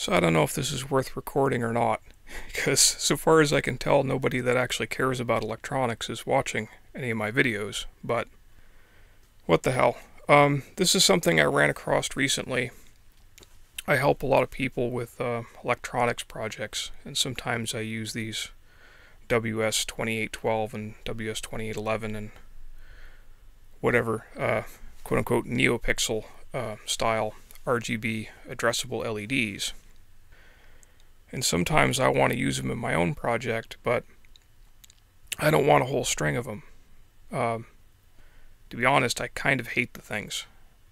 So I don't know if this is worth recording or not, because so far as I can tell, nobody that actually cares about electronics is watching any of my videos, but what the hell. This is something I ran across recently. I help a lot of people with electronics projects, and sometimes I use these WS2812 and WS2811 and whatever quote-unquote Neopixel style RGB addressable LEDs. And sometimes I want to use them in my own project, but I don't want a whole string of them. To be honest, I kind of hate the things.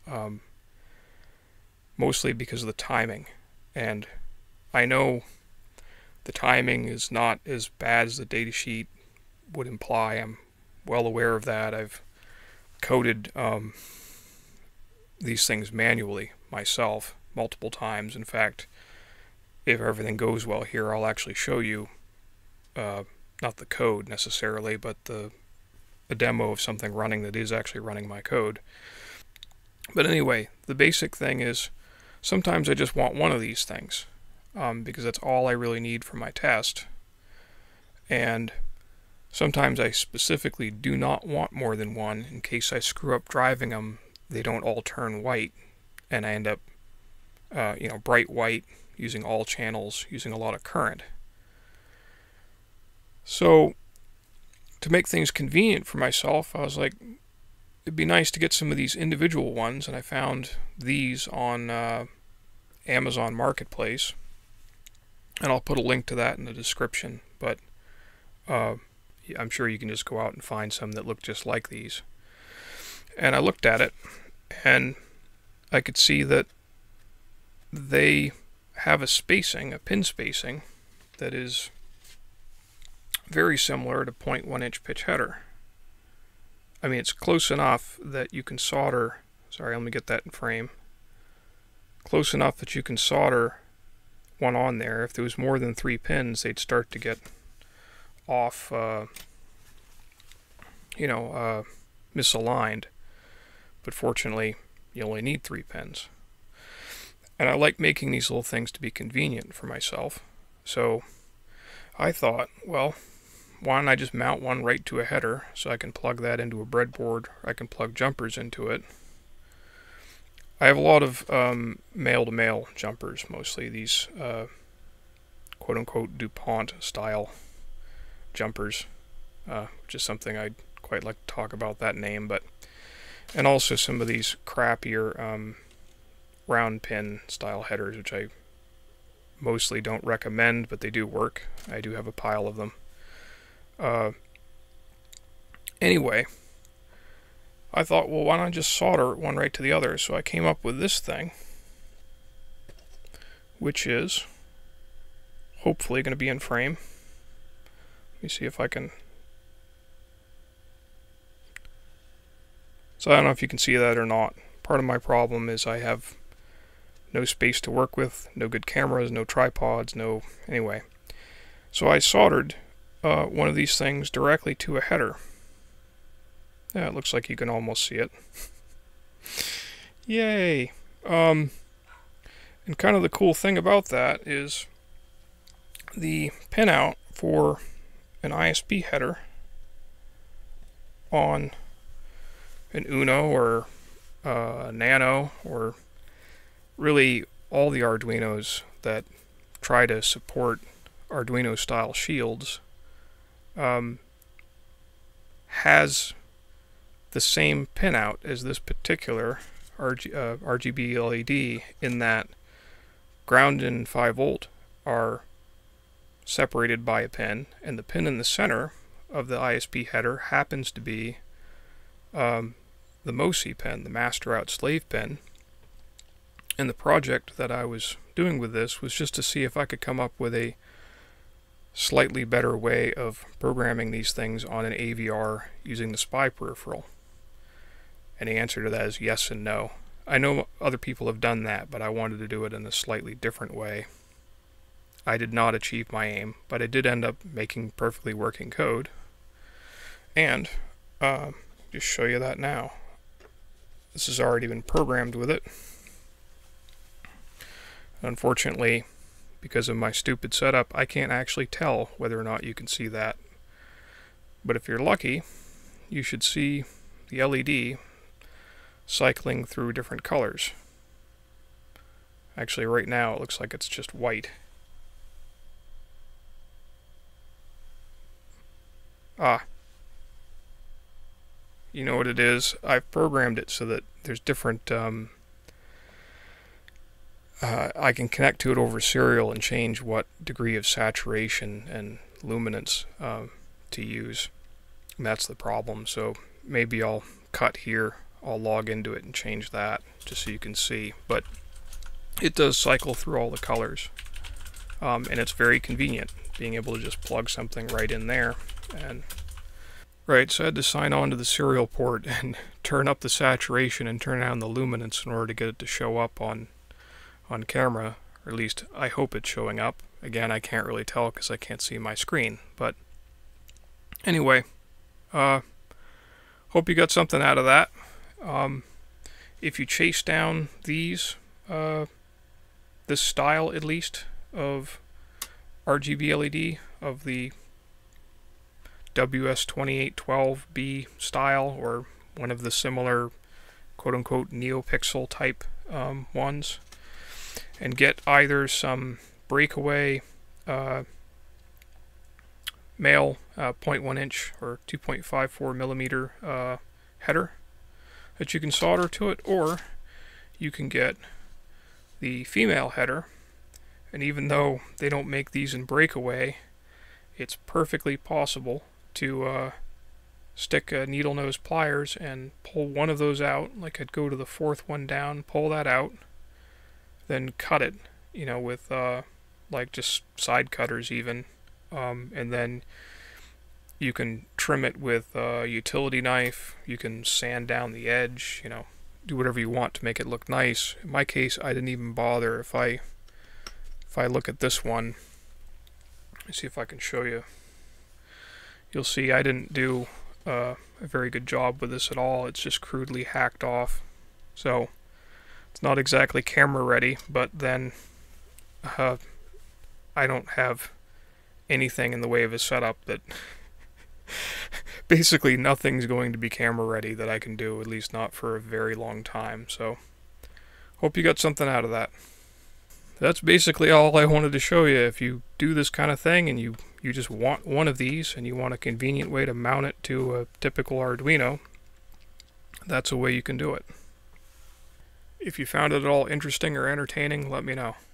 Mostly because of the timing. And I know the timing is not as bad as the datasheet would imply. I'm well aware of that. I've coded these things manually myself multiple times. In fact, if everything goes well here, I'll actually show you not the code necessarily, but a demo of something running that is actually running my code. But anyway, the basic thing is sometimes I just want one of these things because that's all I really need for my test. And sometimes I specifically do not want more than one in case I screw up driving them. They don't all turn white, and I end up, bright white, using all channels, using a lot of current. So, to make things convenient for myself, I was like, it'd be nice to get some of these individual ones, and I found these on Amazon Marketplace, and I'll put a link to that in the description, but I'm sure you can just go out and find some that look just like these. And I looked at it, and I could see that they have a spacing, a pin spacing, that is very similar to 0.1 inch pitch header. I mean, it's close enough that you can solder, sorry, let me get that in frame, close enough that you can solder one on there. If there was more than 3 pins, they'd start to get off, misaligned. But fortunately, you only need 3 pins. And I like making these little things to be convenient for myself. So I thought, well, why don't I just mount one right to a header so I can plug that into a breadboard, or I can plug jumpers into it. I have a lot of male-to-male jumpers, mostly these quote-unquote DuPont style jumpers, which is something I'd quite like to talk about that name, and also some of these crappier round pin style headers, which I mostly don't recommend, but they do work. I do have a pile of them. Anyway, I thought, well, why not just solder one right to the other? So I came up with this thing, which is hopefully going to be in frame. Let me see if I can. So I don't know if you can see that or not. Part of my problem is I have no space to work with, no good cameras, no tripods, anyway. So I soldered one of these things directly to a header. Yeah, it looks like you can almost see it. Yay! And kind of the cool thing about that is the pinout for an ISP header on an Uno or Nano, or really all the Arduinos that try to support Arduino style shields, has the same pinout as this particular RGB LED, in that ground and 5V are separated by a pin, and the pin in the center of the ISP header happens to be the MOSI pin, the master out slave pin. And the project that I was doing with this was just to see if I could come up with a slightly better way of programming these things on an AVR using the SPI peripheral. And the answer to that is yes and no. I know other people have done that, but I wanted to do it in a slightly different way. I did not achieve my aim, but I did end up making perfectly working code. And just show you that now. This has already been programmed with it. Unfortunately, because of my stupid setup, I can't actually tell whether or not you can see that. But if you're lucky, you should see the LED cycling through different colors. Actually, right now it looks like it's just white. You know what it is? I've programmed it so that there's different I can connect to it over serial and change what degree of saturation and luminance to use. And that's the problem. So maybe I'll cut here, I'll log into it and change that just so you can see. But it does cycle through all the colors. And it's very convenient being able to just plug something right in there. And right, so I had to sign on to the serial port and turn up the saturation and turn down the luminance in order to get it to show up on camera, or at least I hope it's showing up. Again, I can't really tell because I can't see my screen, but anyway, hope you got something out of that. If you chase down these, this style at least of RGB LED, of the WS2812B style, or one of the similar quote-unquote Neopixel type ones, and get either some breakaway male 0.1 inch or 2.54 millimeter header that you can solder to it, or you can get the female header. And even though they don't make these in breakaway, it's perfectly possible to stick needle nose pliers and pull one of those out. Like I'd go to the fourth one down, pull that out, then cut it, you know, with like just side cutters even, and then you can trim it with a utility knife. You can sand down the edge, you know, do whatever you want to make it look nice. In my case, I didn't even bother. If I look at this one, let's see if I can show you. You'll see I didn't do a very good job with this at all. It's just crudely hacked off. So it's not exactly camera ready, but then I don't have anything in the way of a setup that basically nothing's going to be camera ready that I can do, at least not for a very long time. So hope you got something out of that. That's basically all I wanted to show you. If you do this kind of thing and you just want one of these and you want a convenient way to mount it to a typical Arduino, that's a way you can do it. If you found it at all interesting or entertaining, let me know.